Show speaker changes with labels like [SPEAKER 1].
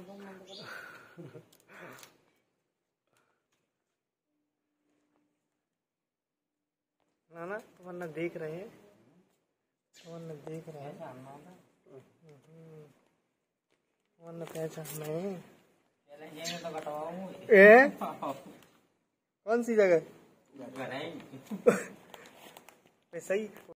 [SPEAKER 1] ना ना वरना देख रहे हैं, वरना देख रहे हैं, वरना पहचान नहीं ए कौन सी जगह सही।